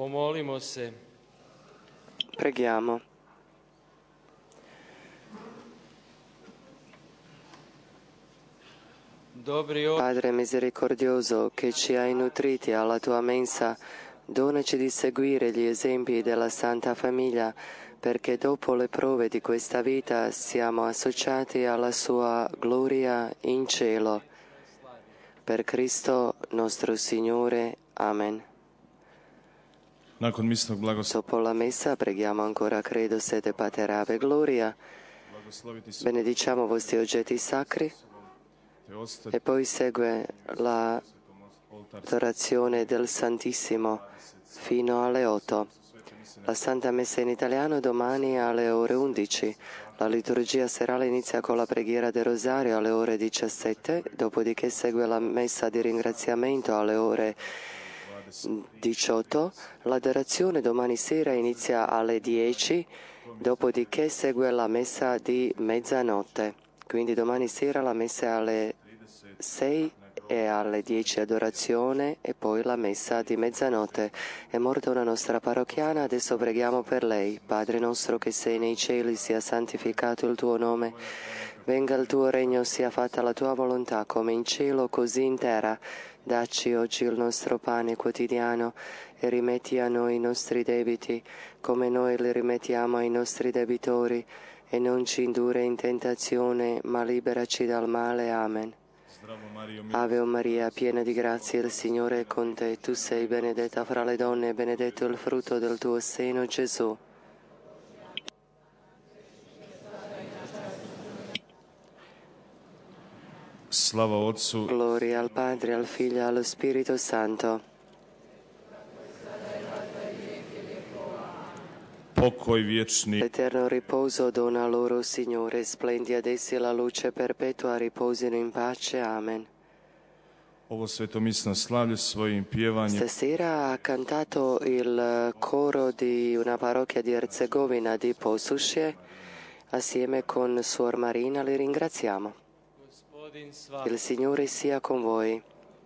Pomolimo se. Preghiamo. Padre misericordioso, che ci hai nutriti alla tua mensa, donaci di seguire gli esempi della Santa Famiglia, perché dopo le prove di questa vita siamo associati alla sua gloria in cielo. Per Cristo nostro Signore. Amen. Dopo la messa preghiamo ancora Credo sede Pater Ave Gloria, benediciamo i vostri oggetti sacri e poi segue l'adorazione del Santissimo fino alle otto. La Santa Messa in italiano domani alle ore undici. La liturgia serale inizia con la preghiera del Rosario alle ore diciassette, dopodiché segue la Messa di ringraziamento alle ore diciotto. L'adorazione domani sera inizia alle dieci, dopodiché segue la Messa di mezzanotte. Quindi domani sera la Messa è alle sei e alle dieci adorazione e poi la Messa di mezzanotte. È morta una nostra parrocchiana, adesso preghiamo per lei. Padre nostro che sei nei cieli, sia santificato il tuo nome. Venga il tuo regno, sia fatta la tua volontà, come in cielo così in terra. Dacci oggi il nostro pane quotidiano e rimetti a noi i nostri debiti, come noi li rimettiamo ai nostri debitori, e non ci indurre in tentazione, ma liberaci dal male. Amen. Ave Maria, piena di grazia, il Signore è con te. Tu sei benedetta fra le donne e benedetto il frutto del tuo seno, Gesù. Slava Otcu, Gloria al Padre, al Figlio e allo Spirito Santo. pokoj vječni, L'eterno riposo dona loro, Signore, splendi ad essi la luce perpetua, riposino in pace. Amen. ovo svetomisno slavlje svojim pjevanjem Stasera ha cantato il coro di una parrocchia di Erzegovina di Posušje, assieme con Suor Marina. Li ringraziamo. Il Signore sia con voi.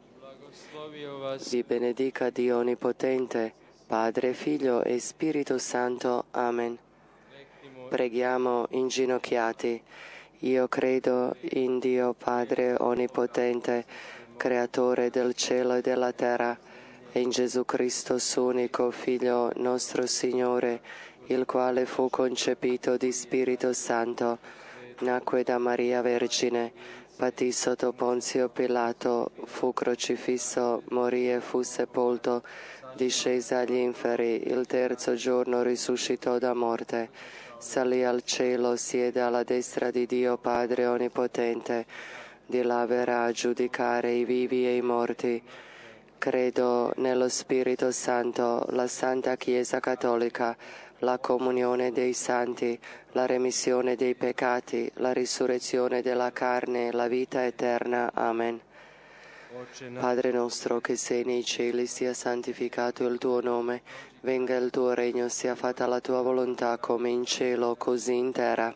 Vi benedica Dio Onnipotente, Padre, Figlio e Spirito Santo. Amen. Preghiamo inginocchiati. Io credo in Dio Padre Onnipotente, Creatore del cielo e della terra, e in Gesù Cristo, suo unico Figlio, nostro Signore, il quale fu concepito di Spirito Santo, nacque da Maria Vergine, patì sotto Ponzio Pilato, fu crocifisso, morì e fu sepolto, discese agli inferi, il terzo giorno risuscitò da morte, salì al cielo, siede alla destra di Dio Padre Onnipotente, di là verrà a giudicare i vivi e i morti. Credo nello Spirito Santo, la Santa Chiesa Cattolica, la comunione dei santi, la remissione dei peccati, la risurrezione della carne, la vita eterna. Amen. Padre nostro che sei nei cieli, sia santificato il tuo nome, venga il tuo regno, sia fatta la tua volontà come in cielo, così in terra.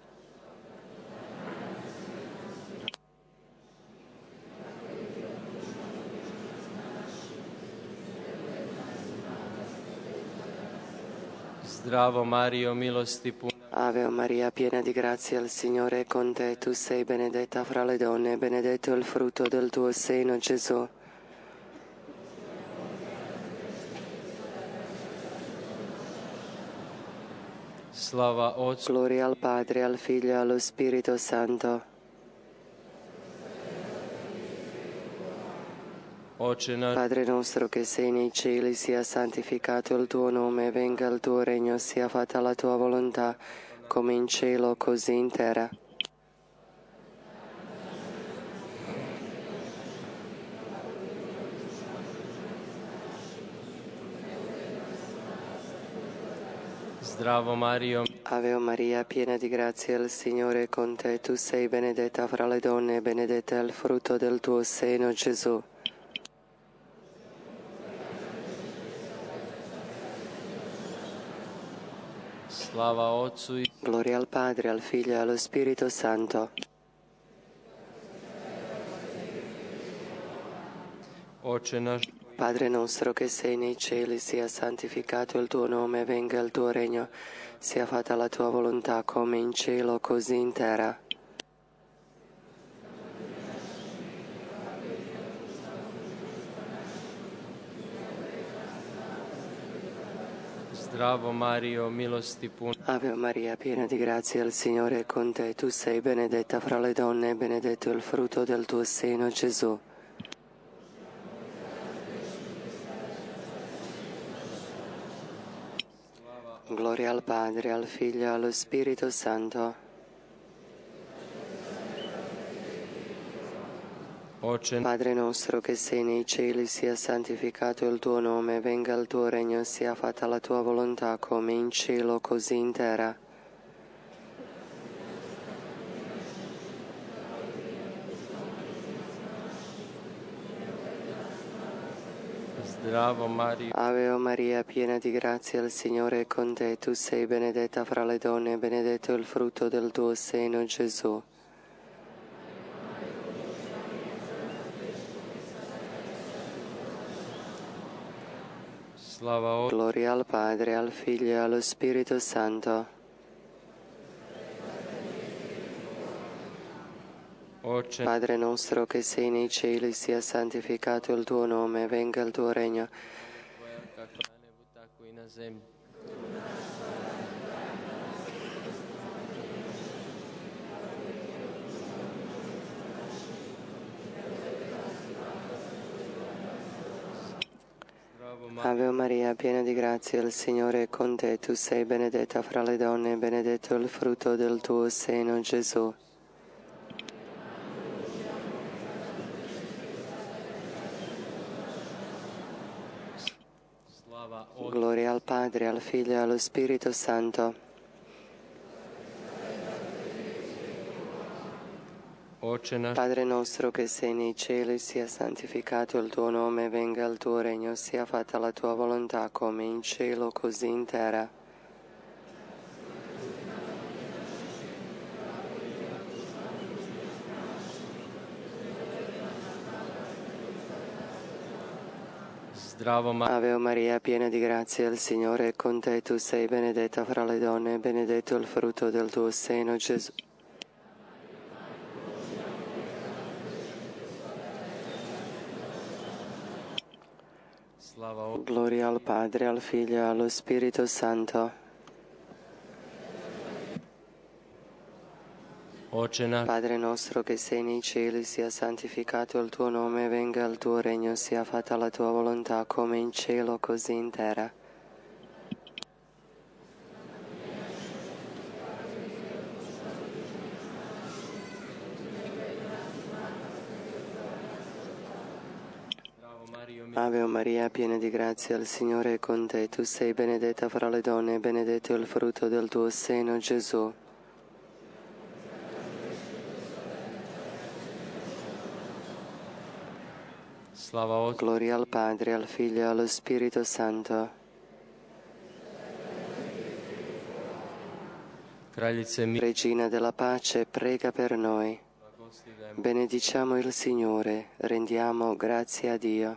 Zdravo Mario, milosti puna. Ave Maria, piena di grazia, il Signore è con te. Tu sei benedetta fra le donne, e benedetto il frutto del tuo seno, Gesù. Slava Otcu, Gloria al Padre, al Figlio e allo Spirito Santo. Oče naš, Padre nostro che sei nei cieli, sia santificato il tuo nome, venga il tuo regno, sia fatta la tua volontà, come in cielo, così in terra. Zdravo Mario, Ave Maria, piena di grazia, il Signore è con te. Tu sei benedetta fra le donne, e benedetto è il frutto del tuo seno, Gesù. slava Otcu i Gloria al Padre, al Figlio e allo Spirito Santo. Oče naš, Padre nostro che sei nei cieli, sia santificato il tuo nome, venga il tuo regno, sia fatta la tua volontà come in cielo così in terra. Zdravo Mario, milosti puna. Ave Maria, piena di grazia, il Signore è con te. Tu sei benedetta fra le donne e benedetto il frutto del tuo seno, Gesù. Gloria al Padre, al Figlio e allo Spirito Santo. Padre nostro che sei nei cieli, sia santificato il tuo nome, venga il tuo regno, sia fatta la tua volontà come in cielo così in terra. Zdravo Mario. Ave o Maria, piena di grazia, il Signore è con te. Tu sei benedetta fra le donne e benedetto il frutto del tuo seno, Gesù. Slava Gloria al Padre, al Figlio e allo Spirito Santo. Oce. Padre nostro che sei nei cieli, sia santificato il tuo nome, venga il tuo regno. Kako na nebu, tako i na zemlji. Zdravo Mario. Ave Maria, piena di grazia, il Signore è con te. Tu sei benedetta fra le donne e benedetto il frutto del tuo seno, Gesù. Slava Oce. Gloria al Padre, al Figlio e allo Spirito Santo. Oče naš, Padre nostro che sei nei cieli, sia santificato il tuo nome, venga il tuo regno, sia fatta la tua volontà come in cielo così in terra. zdravo Mario. Ave o Maria, piena di grazia, il Signore è con te. Tu sei benedetta fra le donne e benedetto il frutto del tuo seno, Gesù. Slava Oce. Gloria al Padre, al Figlio e allo Spirito Santo. Oče naš, Padre nostro che sei nei cieli, sia santificato il tuo nome, venga il tuo regno, sia fatta la tua volontà come in cielo così in terra. zdravo Mario, mi- Ave o Maria, piena di grazia, il Signore è con te. Tu sei benedetta fra le donne e benedetto il frutto del tuo seno, Gesù. Slava Oce. Gloria al Padre, al Figlio e allo Spirito Santo. Kraljice mi, Regina della pace, prega per noi. blagostivljajmo. Benediciamo il Signore, rendiamo grazie a Dio.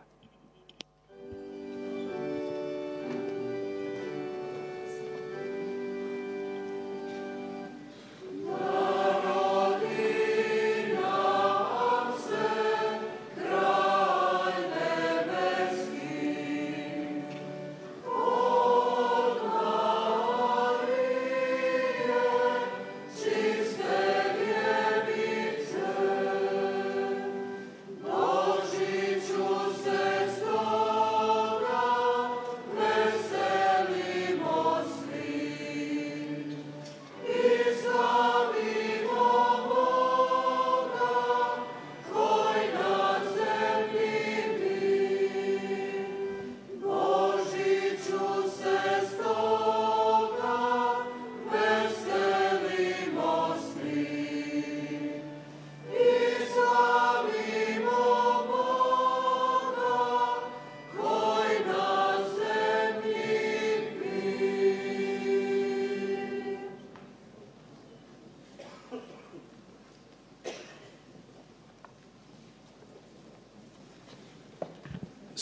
Božiću se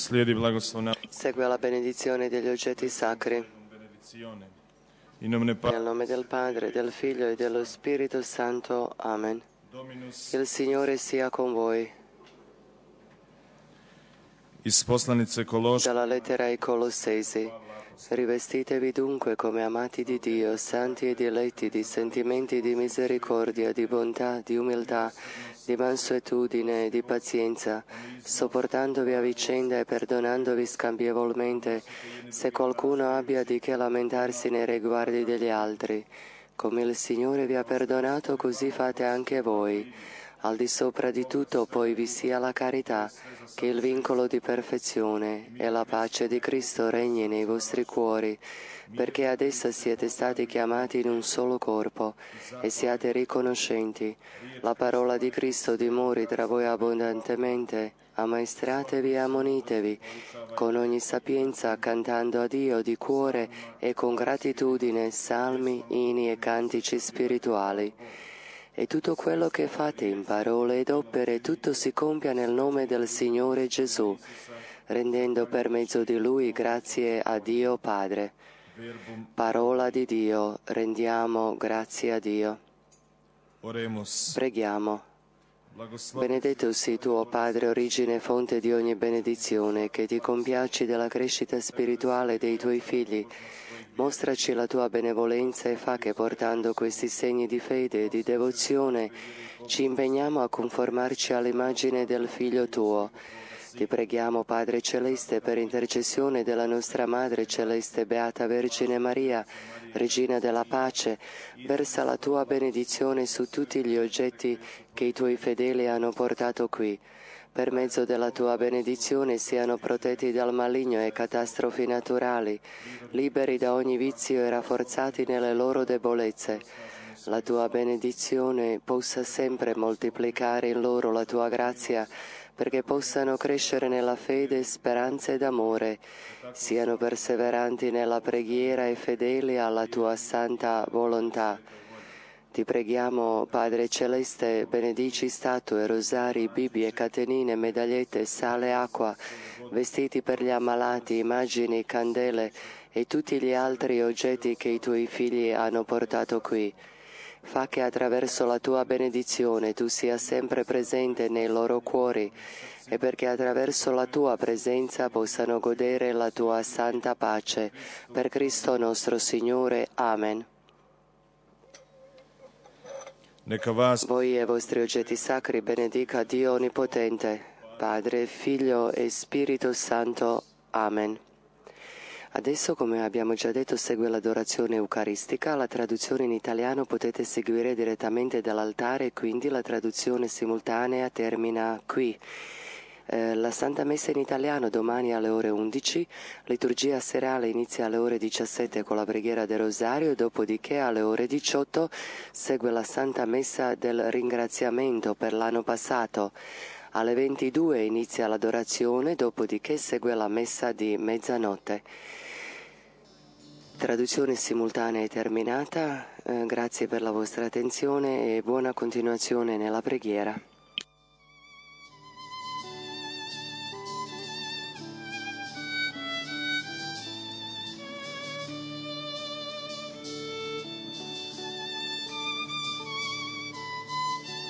Slijedi blagoslovna Segue la benedizione degli oggetti sacri. benedizione. In nome Nel nome del Padre, del Figlio e dello Spirito Santo. Amen. Dominus. Il Signore sia con voi. Iz poslanice Kološ, Dalla lettera ai Colossesi. Rivestitevi dunque come amati di Dio, santi e diletti di sentimenti di misericordia, di bontà, di umiltà, di mansuetudine e di pazienza, sopportandovi a vicenda e perdonandovi scambievolmente, se qualcuno abbia di che lamentarsi nei riguardi degli altri. Come il Signore vi ha perdonato, così fate anche voi. Al di sopra di tutto poi vi sia la carità, che il vincolo di perfezione, e la pace di Cristo regni nei vostri cuori, perché ad essa siete stati chiamati in un solo corpo, e siate riconoscenti. La parola di Cristo dimori tra voi abbondantemente, ammaestratevi e ammonitevi, con ogni sapienza, cantando a Dio di cuore e con gratitudine salmi, inni e cantici spirituali. E tutto quello che fate in parole ed opere, tutto si compia nel nome del Signore Gesù, rendendo per mezzo di Lui grazie a Dio Padre. Parola di Dio, rendiamo grazie a Dio. oremus. Preghiamo. Blagoslov Benedetto sii tu, o Padre, origine e fonte di ogni benedizione, che ti compiaci della crescita spirituale dei tuoi figli. Mostraci la tua benevolenza e fa che, portando questi segni di fede e di devozione, ci impegniamo a conformarci all'immagine del Figlio tuo. Ti preghiamo, Padre Celeste, per intercessione della nostra Madre Celeste, Beata Vergine Maria, Regina della Pace, versa la tua benedizione su tutti gli oggetti che i tuoi fedeli hanno portato qui. Per mezzo della tua benedizione siano protetti dal maligno e catastrofi naturali, liberi da ogni vizio e rafforzati nelle loro debolezze. La tua benedizione possa sempre moltiplicare in loro la tua grazia, perché possano crescere nella fede, speranza ed amore, siano perseveranti nella preghiera e fedeli alla tua santa volontà. Ti preghiamo, Padre Celeste, benedici statue, rosari, Bibbie, catenine, medagliette, sale, acqua, vestiti per gli ammalati, immagini, candele e tutti gli altri oggetti che i tuoi figli hanno portato qui. Fa che attraverso la tua benedizione tu sia sempre presente nei loro cuori e perché attraverso la tua presenza possano godere la tua santa pace. Per Cristo nostro Signore. Amen. Neka vas Voi e i vostri oggetti sacri benedica Dio Onnipotente, Padre, Figlio e Spirito Santo. Amen. Adesso, come abbiamo già detto, segue l'adorazione eucaristica. La traduzione in italiano potete seguire direttamente dall'altare, quindi la traduzione simultanea termina qui. Eh, la Santa Messa in italiano domani alle ore undici, liturgia serale inizia alle ore diciassette con la preghiera del Rosario, dopodiché alle ore diciotto segue la Santa Messa del ringraziamento per l'anno passato. Alle ventidue inizia l'adorazione, dopodiché segue la Messa di mezzanotte. Traduzione simultanea è terminata, eh, grazie per la vostra attenzione e buona continuazione nella preghiera.